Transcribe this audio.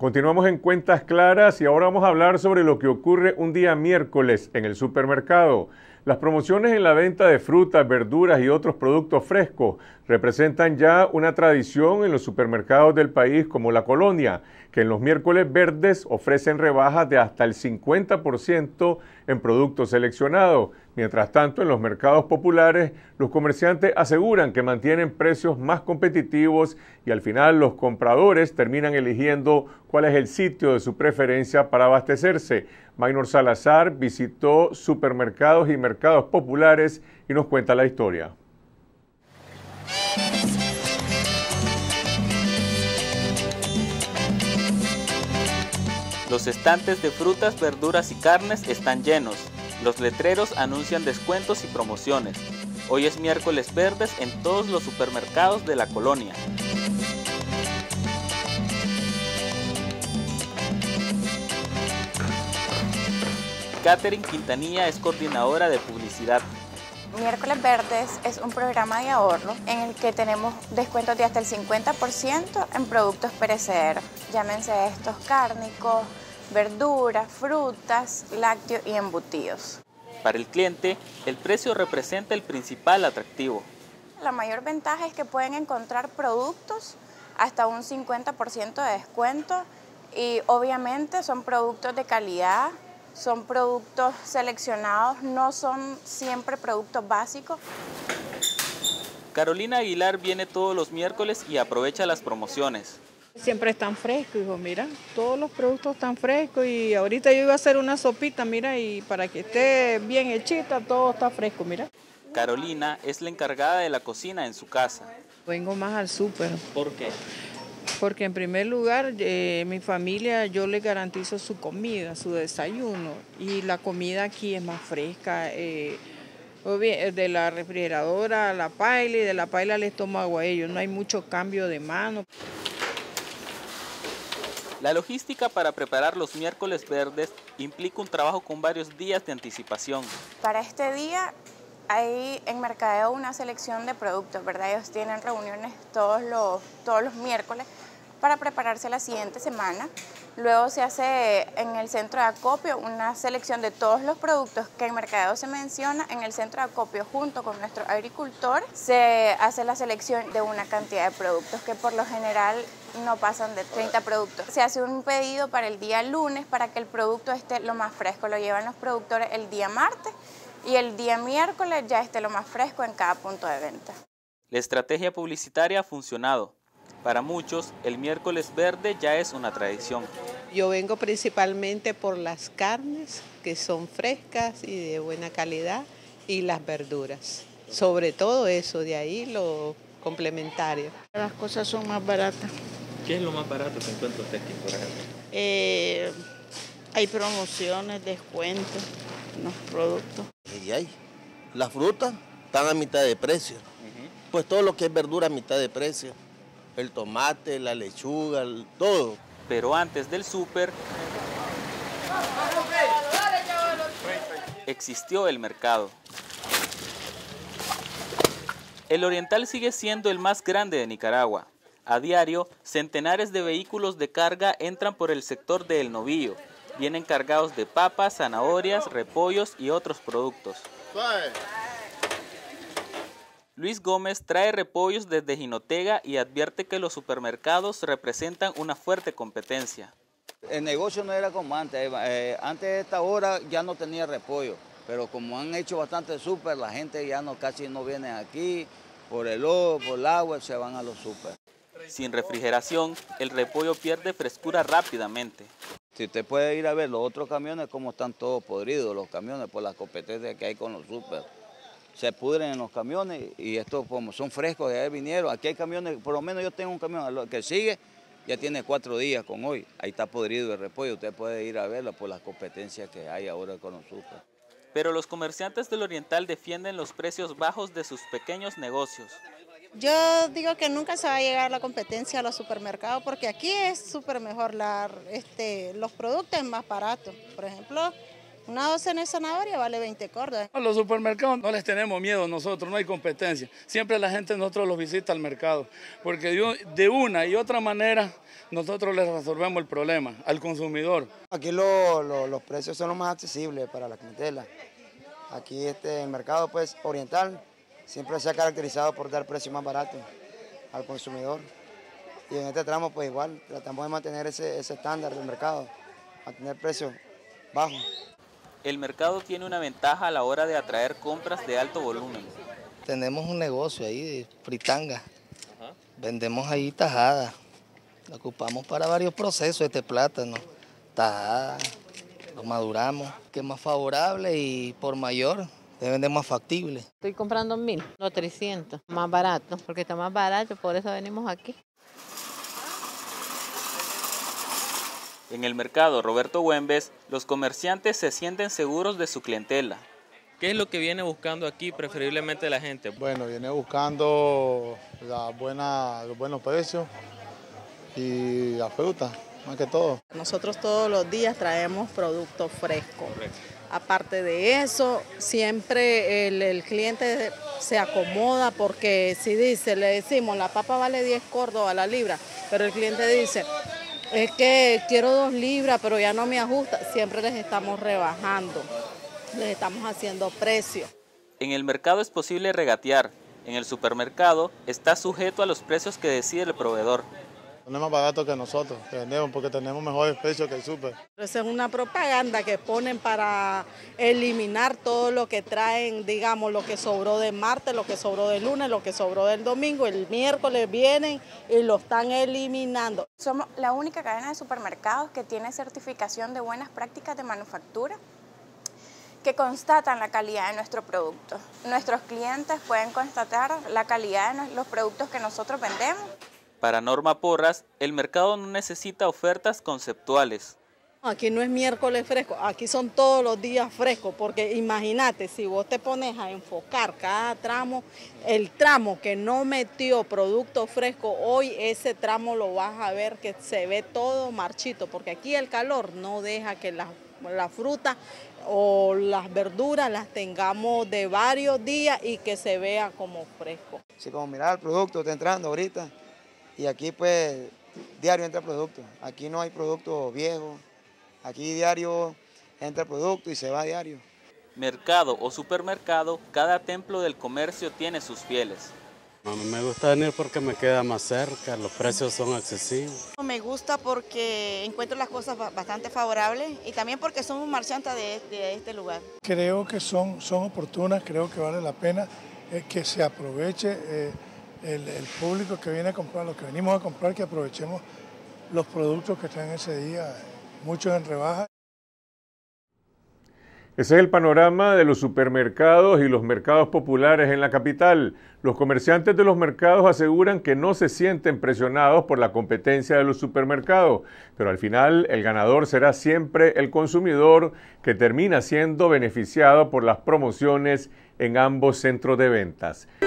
Continuamos en Cuentas Claras y ahora vamos a hablar sobre lo que ocurre un día miércoles en el supermercado. Las promociones en la venta de frutas, verduras y otros productos frescos representan ya una tradición en los supermercados del país como La Colonia, que en los miércoles verdes ofrecen rebajas de hasta el 50% en productos seleccionados. Mientras tanto, en los mercados populares, los comerciantes aseguran que mantienen precios más competitivos y al final los compradores terminan eligiendo cuál es el sitio de su preferencia para abastecerse. Maynor Salazar visitó supermercados y mercados populares y nos cuenta la historia. Los estantes de frutas, verduras y carnes están llenos. Los letreros anuncian descuentos y promociones. Hoy es miércoles verdes en todos los supermercados de La Colonia. Catherine Quintanilla es coordinadora de publicidad. Miércoles Verdes es un programa de ahorro en el que tenemos descuentos de hasta el 50% en productos perecederos. Llámense estos cárnicos, verduras, frutas, lácteos y embutidos. Para el cliente, el precio representa el principal atractivo. La mayor ventaja es que pueden encontrar productos hasta un 50% de descuento y obviamente son productos de calidad. Son productos seleccionados, no son siempre productos básicos. Carolina Aguilar viene todos los miércoles y aprovecha las promociones. Siempre están frescos, hijo, mira, todos los productos están frescos y ahorita yo iba a hacer una sopita, mira, y para que esté bien hechita, todo está fresco, mira. Carolina es la encargada de la cocina en su casa. Vengo más al súper. ¿Por qué? Porque en primer lugar, mi familia, yo le garantizo su comida, su desayuno, y la comida aquí es más fresca, de la refrigeradora a la paila y de la paila al estómago a ellos, no hay mucho cambio de mano. La logística para preparar los miércoles verdes implica un trabajo con varios días de anticipación. Para este día hay en mercadeo una selección de productos, ¿verdad? Ellos tienen reuniones todos los miércoles para prepararse la siguiente semana. Luego se hace en el centro de acopio una selección de todos los productos que en mercadeo se menciona. En el centro de acopio, junto con nuestro agricultor, se hace la selección de una cantidad de productos que por lo general no pasan de 30 productos. Se hace un pedido para el día lunes para que el producto esté lo más fresco. Lo llevan los productores el día martes y el día miércoles ya esté lo más fresco en cada punto de venta. La estrategia publicitaria ha funcionado. Para muchos, el miércoles verde ya es una tradición. Yo vengo principalmente por las carnes, que son frescas y de buena calidad, y las verduras. Sobre todo eso, de ahí lo complementario. Las cosas son más baratas. ¿Qué es lo más barato que encuentra usted aquí, por ejemplo? Hay promociones, descuentos en los productos. Y hay. Las frutas están a mitad de precio. Pues todo lo que es verdura a mitad de precio. El tomate, la lechuga, todo. Pero antes del súper existió el mercado. El Oriental sigue siendo el más grande de Nicaragua. A diario, centenares de vehículos de carga entran por el sector de El Novillo. Vienen cargados de papas, zanahorias, repollos y otros productos. Luis Gómez trae repollos desde Jinotega y advierte que los supermercados representan una fuerte competencia. El negocio no era como antes. Antes de esta hora ya no tenía repollo, pero como han hecho bastante súper, la gente ya casi no viene aquí, por el lodo, por el agua, se van a los súper. Sin refrigeración, el repollo pierde frescura rápidamente. Si usted puede ir a ver los otros camiones, cómo están todos podridos los camiones por la competencia que hay con los súper. Se pudren en los camiones y estos como son frescos, de ahí vinieron. Aquí hay camiones, por lo menos yo tengo un camión que sigue, ya tiene 4 días con hoy. Ahí está podrido el repollo, usted puede ir a verlo por las competencias que hay ahora con los súper. Pero los comerciantes del Oriental defienden los precios bajos de sus pequeños negocios. Yo digo que nunca se va a llegar la competencia a los supermercados porque aquí es súper mejor, los productos es más baratos. Por ejemplo, Una docena de zanahoria vale 20 cordas. A los supermercados no les tenemos miedo nosotros, no hay competencia. Siempre la gente nosotros los visita al mercado, porque de una y otra manera nosotros les resolvemos el problema al consumidor. Aquí los precios son los más accesibles para la clientela. Aquí el mercado pues oriental siempre se ha caracterizado por dar precios más baratos al consumidor. Y en este tramo pues igual tratamos de mantener ese estándar del mercado, mantener precios bajos. El mercado tiene una ventaja a la hora de atraer compras de alto volumen. Tenemos un negocio ahí de fritanga. Vendemos ahí tajada. Lo ocupamos para varios procesos, plátano, tajada, lo maduramos, que es más favorable y por mayor se vende más factible. Estoy comprando 1000, no 300, más barato, porque está más barato, por eso venimos aquí. En el mercado Roberto Güembes, los comerciantes se sienten seguros de su clientela. ¿Qué es lo que viene buscando aquí preferiblemente la gente? Bueno, viene buscando los buenos precios y la fruta, más que todo. Nosotros todos los días traemos productos frescos. Correcto. Aparte de eso, siempre el cliente se acomoda porque si le decimos la papa vale 10 córdobas a la libra, pero el cliente dice, es que quiero 2 libras, pero ya no me ajusta. Siempre les estamos rebajando, les estamos haciendo precio. En el mercado es posible regatear. En el supermercado está sujeto a los precios que decide el proveedor. No es más barato que nosotros, que vendemos, porque tenemos mejores precios que el súper. Esa es una propaganda que ponen para eliminar todo lo que traen, digamos, lo que sobró de martes, lo que sobró del lunes, lo que sobró del domingo, el miércoles vienen y lo están eliminando. Somos la única cadena de supermercados que tiene certificación de buenas prácticas de manufactura que constatan la calidad de nuestro producto. Nuestros clientes pueden constatar la calidad de los productos que nosotros vendemos. Para Norma Porras, el mercado no necesita ofertas conceptuales. Aquí no es miércoles fresco, aquí son todos los días frescos, porque imagínate, si vos te pones a enfocar cada tramo, el tramo que no metió producto fresco, hoy ese tramo lo vas a ver que se ve todo marchito, porque aquí el calor no deja que la fruta o las verduras las tengamos de varios días y que se vea como fresco. Sí, como mirar el producto está entrando ahorita. Y aquí pues diario entra producto, aquí no hay producto viejo, aquí diario entra producto y se va diario. Mercado o supermercado, cada templo del comercio tiene sus fieles. A mí me gusta venir porque me queda más cerca, los precios son accesibles. Me gusta porque encuentro las cosas bastante favorables y también porque somos marchantes de este lugar. Creo que son oportunas, creo que vale la pena que se aproveche el público que viene a comprar, los que venimos a comprar, que aprovechemos los productos que están ese día, muchos en rebaja. Ese es el panorama de los supermercados y los mercados populares en la capital. Los comerciantes de los mercados aseguran que no se sienten presionados por la competencia de los supermercados, pero al final el ganador será siempre el consumidor, que termina siendo beneficiado por las promociones en ambos centros de ventas.